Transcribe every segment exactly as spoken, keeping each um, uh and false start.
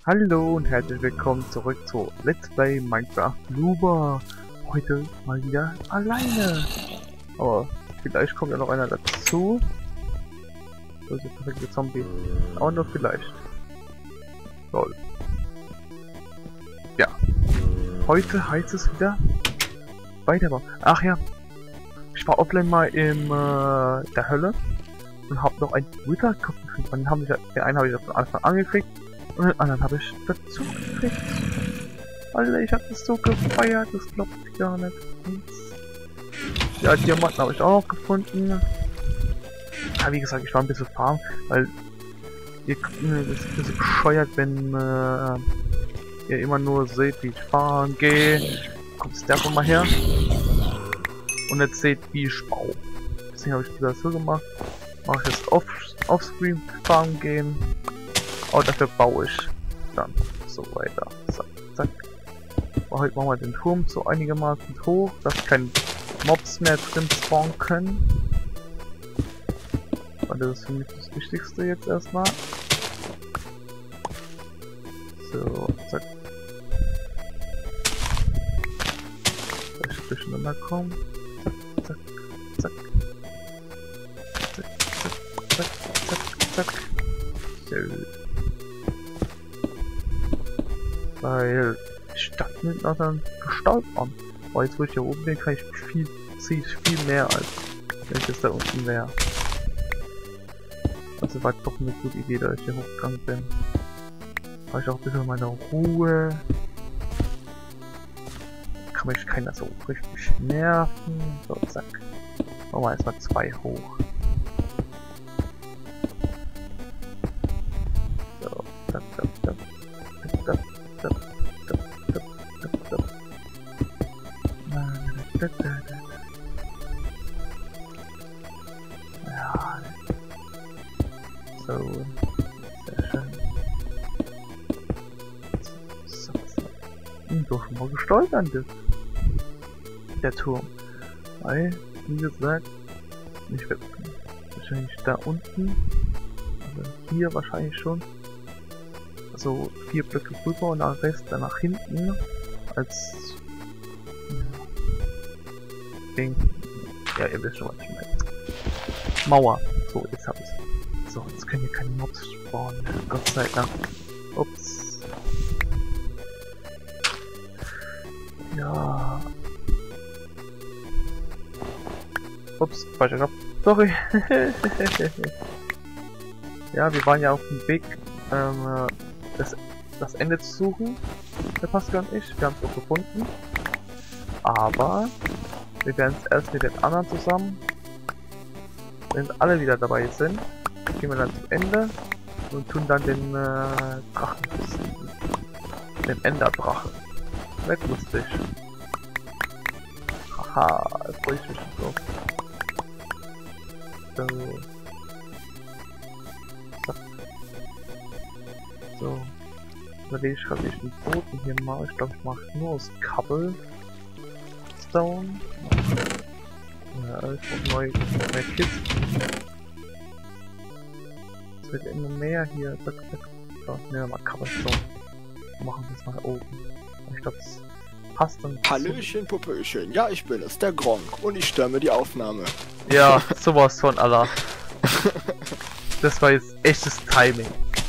Hallo und herzlich willkommen zurück zu Let's Play Minecraft Luba. Heute mal wieder alleine. Aber vielleicht kommt ja noch einer dazu. So ist der perfekte Zombie. Aber nur vielleicht. Lol. Ja. Heute heißt es wieder Weiterbau. Ach ja. Ich war offline mal in äh, der Hölle und habe noch einen Witherkopf gekriegt. Den, hab ich, den einen habe ich von Anfang an gekriegt. Und den anderen habe ich dazu gekriegt. Alter, ich hab das so gefeiert, das glaubt ihr gar nicht. Ja, Diamanten habe ich auch noch gefunden. Ja, wie gesagt, ich war ein bisschen farm, weil ihr das ist ein bisschen bescheuert, wenn äh, ihr immer nur seht, wie ich fahren gehe. Kommt der von mal her. Und jetzt seht, wie ich baue. Deswegen habe ich das so gemacht. Mache ich jetzt off offscreen farmen gehen. Aber dafür baue ich dann so weiter. Zack, zack. Heute machen wir den Turm so einigermaßen hoch, dass keine Mobs mehr drin spawnen können. Und das ist für mich das Wichtigste jetzt erstmal. So, zack. Dass ich durcheinander komme. Zack, zack, zack. Zack, zack, zack, zack, zack. Sehr gut. Weil die Stadt nimmt noch dann Gestalt an. Aber jetzt wo ich hier oben bin, kann ich viel, ziehe ich viel mehr als wenn ich jetzt da unten wäre. Also war doch eine gute Idee, dass ich hier hochgegangen bin. Habe ich auch ein bisschen meine Ruhe. Kann mich keiner so richtig nerven. So, zack. Machen wir erstmal zwei hoch. So, zack, zack, zack. Zack, zack, zack, zack, zack, zack. Ja. So. Sehr schön. So, so. Und doch schon mal gesteuert, das. Der Turm. Weil, wie gesagt, ich werde wahrscheinlich da unten, also hier wahrscheinlich schon, also vier Blöcke rüber und der Rest dann nach hinten als Ding. Ja, ihr wisst schon, was ich meine. Mauer. So, jetzt hab ich's. So, jetzt können hier keine Mobs spawnen. Gott sei Dank. Ups. Ja. Ups, falscher Knopf. Sorry. Ja, wir waren ja auf dem Weg, ähm, das, das Ende zu suchen. Der Pascal und ich. Wir haben es auch gefunden. Aber wir werden es erst mit den anderen zusammen, wenn alle wieder dabei sind, gehen wir dann zum Ende und tun dann den äh, Drachen besiegen. Den Enderdrachen. Wird lustig. Haha, da freue ich mich schon drauf. So. So. So. Überlege ich gerade, wie ich den Boden hier mache. Ich glaube, ich mache nur aus Cobblestone. Ja, ich brauche neue, neue Kisten. Es wird immer mehr hier. Zack, zack. So, nehmen wir mal Cobblestone. Machen wir es mal oben. Ich glaube, es passt dann. Hallöchen, Popöchen. Ja, ich bin es, der Gronk. Und ich stürme die Aufnahme. Ja, sowas von Allah. Das war jetzt echtes Timing.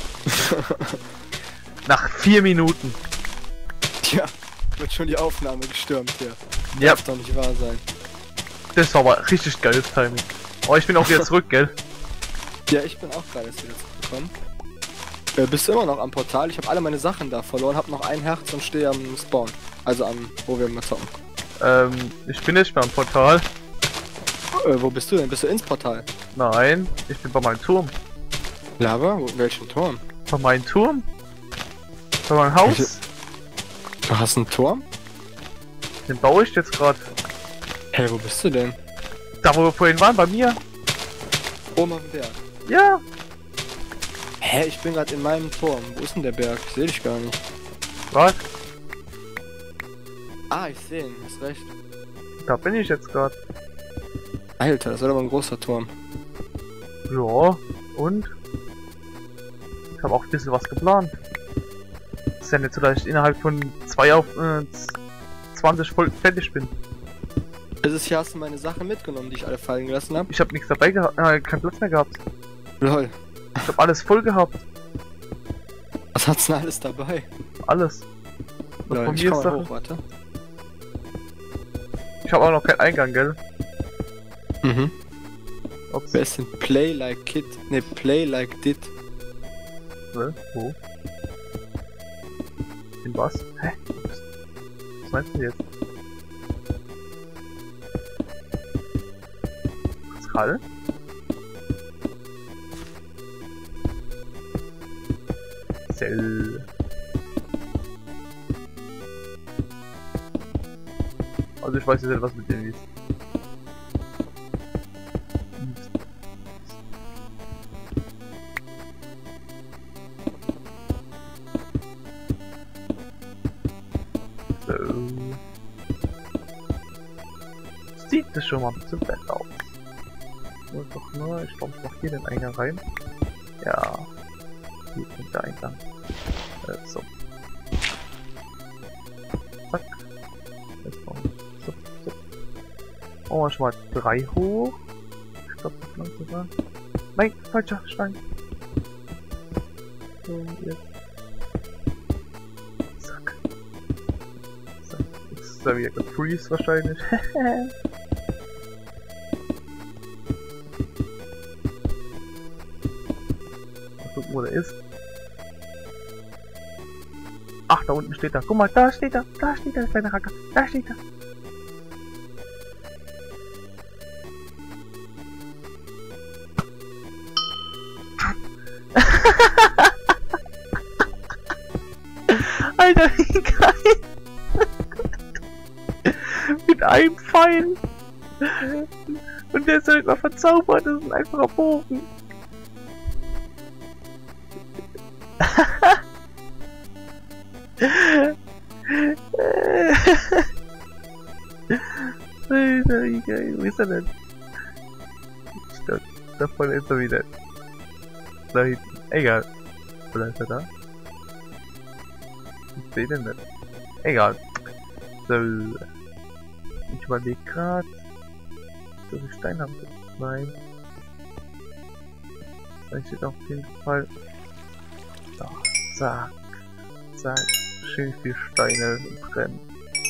Nach vier Minuten. Tja, wird schon die Aufnahme gestürmt hier. Ja. Darf doch nicht wahr sein. Das war aber richtig geiles Timing. Oh, ich bin auch wieder zurück, gell? Ja, ich bin auch gerade erst wieder zurückgekommen. Äh, bist du immer noch am Portal? Ich habe alle meine Sachen da verloren, habe noch ein Herz und stehe am Spawn. Also am, wo wir mal zocken. Ähm, ich bin nicht mehr am Portal. Äh, wo bist du denn? Bist du ins Portal? Nein, ich bin bei meinem Turm. Lava? Wo, welchen Turm? Bei meinem Turm? Bei meinem Haus? Welche? Du hast einen Turm? Den baue ich jetzt gerade. Hä, hey, wo bist du denn? Da wo wir vorhin waren, bei mir. Oben auf dem Berg. Ja. Hä, ich bin gerade in meinem Turm. Wo ist denn der Berg? Ich sehe dich gar nicht. Was? Ah, ich sehe ihn. Hast recht. Da bin ich jetzt gerade. Alter, das wird aber ein großer Turm. Ja, und? Ich habe auch ein bisschen was geplant. ist ja nicht so, dass ich innerhalb von zwei auf äh, zwanzig voll fertig bin. Dieses Jahr hast du meine Sachen mitgenommen, die ich alle fallen gelassen habe. Ich habe nichts dabei gehabt, äh, keinen Platz mehr gehabt. Lol. Ich habe alles voll gehabt. Was hat's denn alles dabei? Alles. Lol, von ich mir komm ist mal Sache. hoch, warte. Ich habe auch noch keinen Eingang, gell? Mhm. Ups. Wer ist denn Play Like Kid? Ne, Play Like Dit. Ne? Wo? In was? Hä? Was meinst du jetzt? Pascal? Cell. Also ich weiß jetzt nicht, was mit dem ist. So. Sieht das schon mal ein bisschen besser aus. Nur doch nur, ich glaube, ich mach hier den Eingang rein. Ja. Hier kommt der Eingang. Äh, so. Zack. Jetzt machen wir so, so. Oh, schon mal drei hoch. Ich glaube, das lang sogar. Nein, falscher Stein. So, jetzt. Zack. Zack. Jetzt ist er wieder gefreeze wahrscheinlich. Mal gucken, wo der ist. Ach, da unten steht er. Guck mal, da steht er. Da steht er, der kleine Racker. Da steht er. Alter, wie geil! Mit einem Pfeil! Und der ist halt mal verzaubert, das ist ein einfacher Bogen. Alter, wie geil, wo ist er denn? Da, da vorne ist er wieder. Da hinten. Egal. Oder ist er da? Ich sehe den nicht. Egal. So. Ich überlege gerade. So viel Stein haben wir. Nein. Da steht auf jeden Fall. So. Zack. Zack. Schön viel Steine brennen.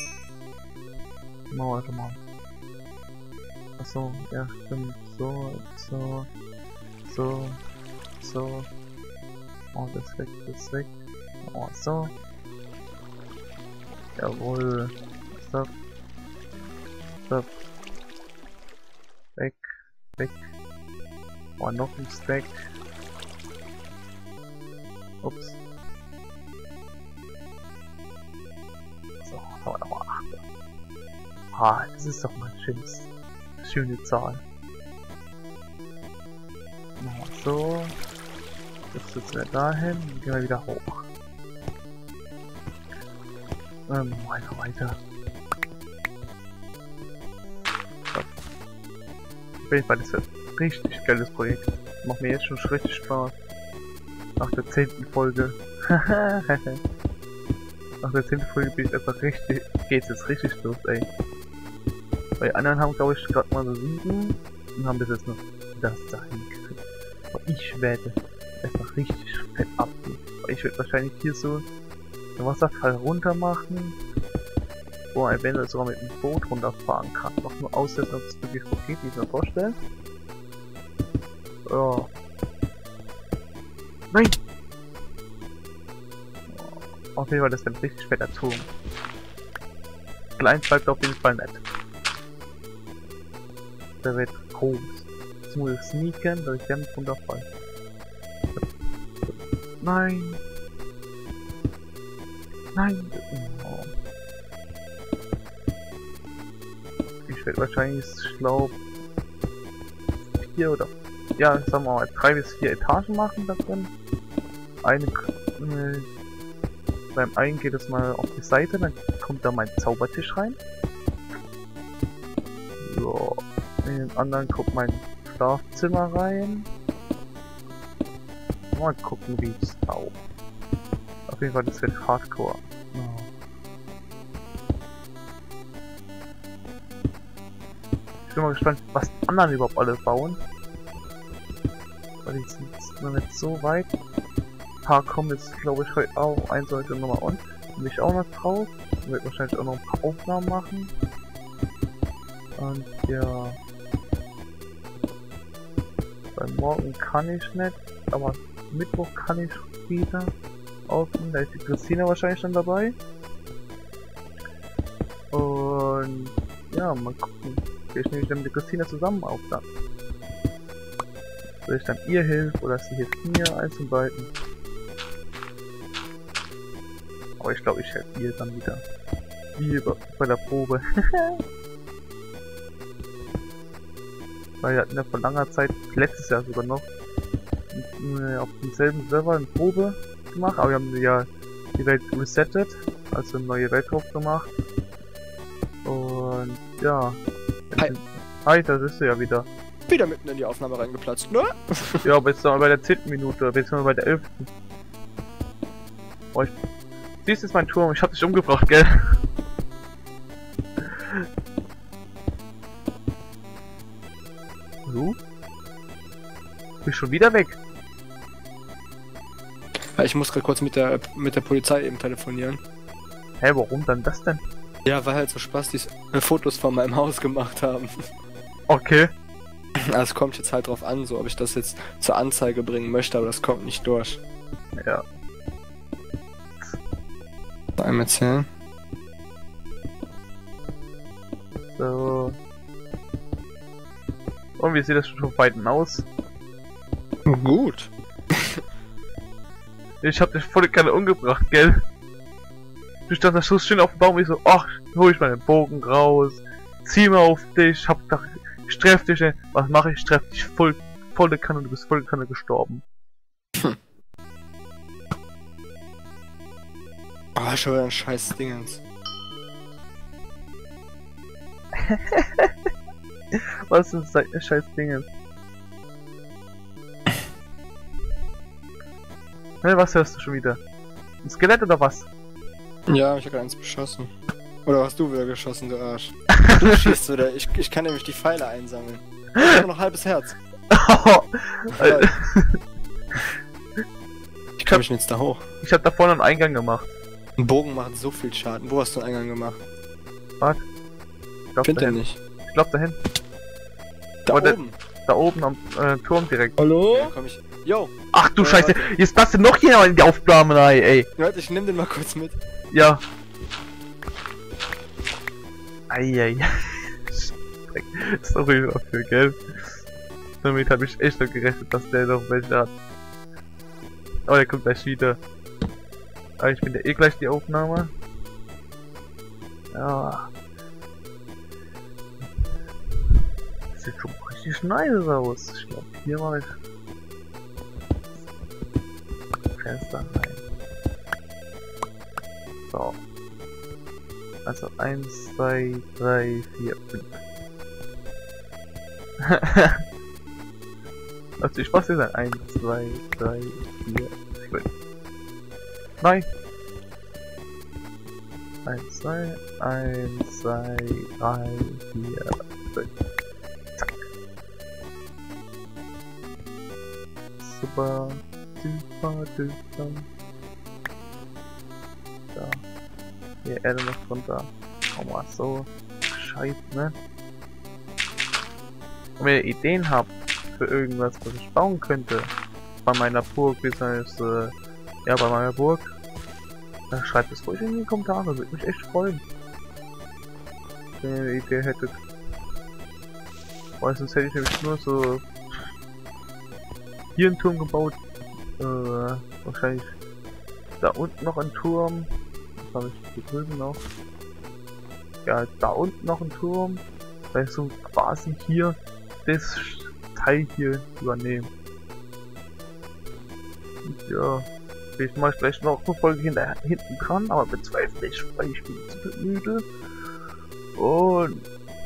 Machen wir mal. Achso, ja stimmt. So, so. So. So. Oh, das weg, das weg. Oh, so. Jawohl. Stopp. Stopp. Weg. Weg. Oh, noch ein Stack. Ups. So, haben wir nochmal acht. Ah, das ist doch mal ein schönes, schöne Zahl. Machen wir so. Jetzt sitzen wir dahin und gehen wir wieder hoch. Ähm, weiter, weiter. So. Auf jeden Fall, das wird ein richtig geiles Projekt. Macht mir jetzt schon richtig Spaß. Nach der zehnten Folge. Nach der zehnten Folge bin ich einfach richtig, geht's jetzt richtig los, ey. Bei anderen haben, glaube ich, gerade mal so sieben und haben bis jetzt noch das da hingekriegt. Aber ich werde einfach richtig fett abgehen. Ich werde wahrscheinlich hier so den Wasserfall runter machen, wo man eventuell sogar mit dem Boot runterfahren kann. Noch nur aussetzen, ob es wirklich so geht, wie ich mir vorstelle. Ja. Nein! Auf jeden Fall, das wird ein richtig fetter Turm. Klein bleibt auf jeden Fall nett. Der wird groß. Jetzt muss ich sneaken, dass ich dann runterfall. Nein! Nein! Oh. Ich werde wahrscheinlich schlau vier oder ja, sagen wir mal drei bis vier Etagen machen da drin. Eine äh, beim einen geht es mal auf die Seite, dann kommt da mein Zaubertisch rein. So, in den anderen kommt mein Schlafzimmer rein. Mal gucken, wie es auch. Da Auf jeden Fall, das wird Hardcore. Oh. Ich bin mal gespannt, was die anderen überhaupt alle bauen. Weil die sind noch nicht so weit. Ein paar kommen jetzt, glaube ich, heute auch. Eins sollte nochmal on. Bin ich auch noch drauf. Ich werde wahrscheinlich auch noch ein paar Aufnahmen machen. Und ja. Bei morgen kann ich nicht, aber Mittwoch kann ich wieder aufnehmen. Da ist die Christina wahrscheinlich dann dabei. Und ja, mal gucken. Ich nehme dann mit der Christina zusammen aufnehmen. Soll ich dann ihr hilft oder sie hilft mir, eins von beiden. Aber ich glaube, ich helfe ihr dann wieder. Wie bei der Probe. Weil wir hatten ja vor langer Zeit, letztes Jahr sogar noch, auf demselben Server eine Probe gemacht, aber wir haben ja die Welt resettet, also eine neue Welt drauf gemacht. Und ja. Hi. Hi, da bist du ja wieder. Wieder mitten in die Aufnahme reingeplatzt, ne? Ja, aber jetzt sind wir bei der zehnten Minute, jetzt sind wir bei der elften Oh, ich... Siehst du jetzt mein Turm? Ich hab dich umgebracht, gell? Du? Bist schon wieder weg? Ja, ich muss gerade kurz mit der mit der Polizei eben telefonieren. Hä, warum dann das denn? Ja, weil halt so Spastis äh, Fotos von meinem Haus gemacht haben. Okay. Also es kommt jetzt halt drauf an, so ob ich das jetzt zur Anzeige bringen möchte, aber das kommt nicht durch. Ja. Einmal erzählen. So. Und wie sieht das schon von Weitem aus? Gut. Ich hab dich voll keine umgebracht, gell? Du standst da so schön auf dem Baum, ich so, ach, hol ich meinen Bogen raus, zieh mal auf dich, hab gedacht, ich treff dich, ey. Was mache ich? Ich treff dich voll, volle Kanne, du bist volle Kanne gestorben. Hm. Oh, schon wieder ein scheiß Dingens. Was ist das scheiß Dinge? Hey, was hörst du schon wieder? Ein Skelett oder was? Ja, ich hab gerade eins beschossen. Oder hast du wieder geschossen, du Arsch? Du schießt wieder, ich, ich kann nämlich die Pfeile einsammeln. Ich hab noch ein halbes Herz. Ich kann mich jetzt da hoch. Ich hab da vorne einen Eingang gemacht. Ein Bogen macht so viel Schaden. Wo hast du einen Eingang gemacht? Was? Ich Find den nicht. Ich glaub dahin. Da Aber oben. Da, da oben am äh, Turm direkt. Hallo? Ja, komm ich. Yo! Ach du äh, Scheiße, warte. jetzt passt du noch hier in die Aufnahme, ey. Warte, ich nehm den mal kurz mit. Ja. Eieiei. Sorry dafür, gell? Damit habe ich echt noch gerechnet, dass der noch welche hat. Aber der kommt gleich wieder. Aber ich bin ja eh gleich die Aufnahme. Ja. Das sieht schon richtig nice aus. Ich glaube, hier mache ich Fenster rein. So. Also eins, zwei, drei, vier, fünf. Also ich was ist ein eins, zwei, drei, vier, fünf. Nein. eins, zwei, eins, zwei, drei, vier, fünf. Zack. Super. Super, super. Da. Hier Erde noch drunter. Oh mal so. Scheiße, ne? Und wenn ihr Ideen habt für irgendwas, was ich bauen könnte, bei meiner Burg, beziehungsweise, ja, bei meiner Burg, dann schreibt es ruhig in die Kommentare, würde mich echt freuen. Wenn ihr eine Idee hättet. Weil sonst hätte ich nämlich nur so hier einen Turm gebaut. Äh, wahrscheinlich da unten noch ein Turm. Was habe ich hier drüben noch? Ja, da unten noch ein Turm. Vielleicht so quasi hier das Teil hier übernehmen. Und ja, ich mache vielleicht noch eine Folge hinter, hinten dran, aber bezweifle ich, weil ich bin zu müde. Und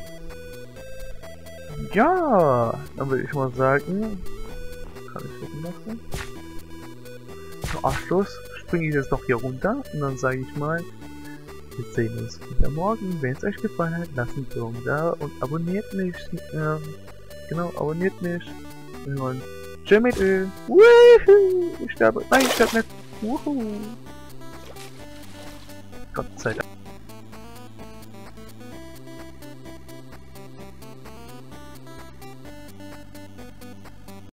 ja, dann würde ich mal sagen, kann ich das machen? Zum Abschluss springe ich jetzt noch hier runter und dann sage ich mal, wir sehen uns wieder morgen. Wenn es euch gefallen hat, lasst einen Daumen da und abonniert mich. Ähm, genau, abonniert mich. Und tschö mit Öl. Wuhu! Ich sterbe. Nein, ich sterbe nicht. Wuhu! Gott sei Dank.